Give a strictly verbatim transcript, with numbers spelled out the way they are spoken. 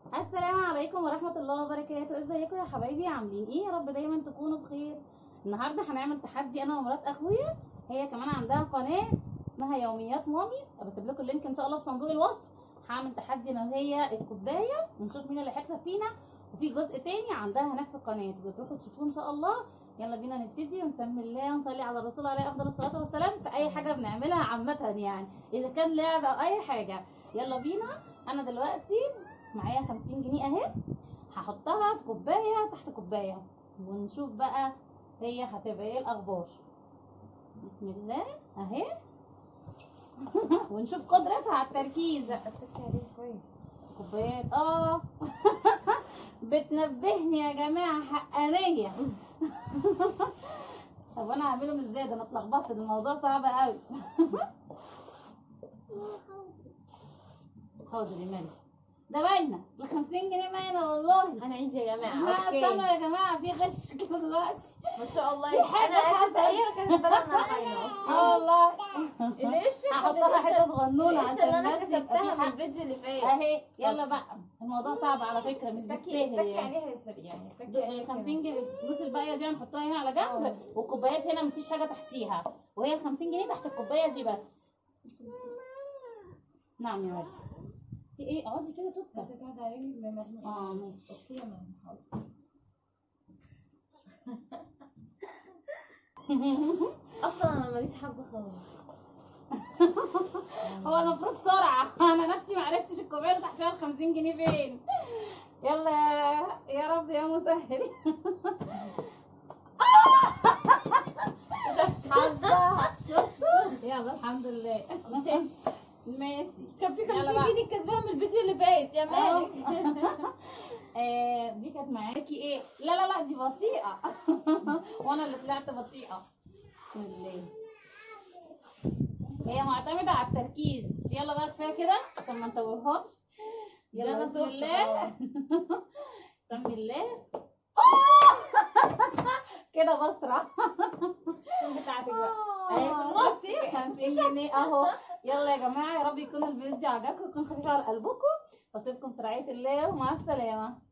السلام عليكم ورحمة الله وبركاته. ازيكم يا حبايبي؟ عاملين ايه؟ يا رب دايما تكونوا بخير. النهارده هنعمل تحدي انا ومرات اخويا، هي كمان عندها قناة اسمها يوميات مامي، بسيب لكم اللينك ان شاء الله في صندوق الوصف. هعمل تحدي انا وهي الكوباية ونشوف مين اللي هيكسب فينا، وفي جزء تاني عندها هناك في القناة بتروحوا تشوفوه ان شاء الله. يلا بينا نبتدي ونسمي الله ونصلي على الرسول عليه افضل الصلاة والسلام. في اي حاجة بنعملها عامة يعني، اذا كان لعبة او اي حاجة. يلا بينا. انا دلوقتي معايا خمسين جنيه اهي، هحطها في كوبايه تحت كوبايه ونشوف بقى هي هتبقى ايه الاخبار. بسم الله اهي. ونشوف قدرتها على التركيز. اتكي عليه كويس. كوبايات اه. بتنبهني يا جماعه، حقانيه. طب انا هعملهم ازاي؟ ده انا اتلخبطت، الموضوع صعب قوي. حاضر يا مالك، ده باينه ال خمسين جنيه باينه والله. انا عندي يا جماعه. لا اوكي استنوا يا جماعه، في غش كده دلوقتي. ما شاء الله. في حاجة انا اساسا حصلت. هي كانت بلدنا باينه. اه والله. القش هحط لها حته صغنونه القش عشان اللي انا الناس يبقى كسبتها في من حق. الفيديو اللي فات. اهي يلا بقى، الموضوع صعب على فكره، مش اتكي بيستاهل اتكي يعني. عليها يا سوري، يعني اتكي ال عليها خمسين كده. جنيه الفلوس الباقيه دي هنحطها هنا على جنب، اه. والكوبايات هنا مفيش حاجه تحتيها، وهي ال خمسين جنيه تحت الكوبايه دي بس. نعم يا مريم. في ايه؟ اقعدي كده توكا. بس تقعد على رجلي زي ما ابني. اه ماشي. اوكي يا ماما حاضر. اصلا انا ماليش حظ خالص. هو المفروض سرعه. انا نفسي معرفتش الكوبايه اللي تحتها ال خمسين جنيه فين. يلا يا- يا رب يا مسهل. حظها شوف. يلا الحمد لله. ماشي ماشي. كان في يلا خمسين بقى. جنيه كسبها من الفيديو اللي فات يا مالك. آه، دي كانت معاكي ايه؟ لا لا لا دي بطيئة. وانا اللي طلعت بطيئة. بسم الله. هي معتمدة على التركيز. يلا بقى كفاية كده عشان ما نتوههمش. يلا أنا بسم تهت الله. خلاص. بسم الله. كده بسرع. بتاعتك بقى. آه، اهي في النص. بصي خمسين جنيه اهو. يلا يا جماعة، يا رب يكون الفيديو عجبكم ويكون خفيف على قلبكم، واسيبكم في رعاية الله ومع السلامة.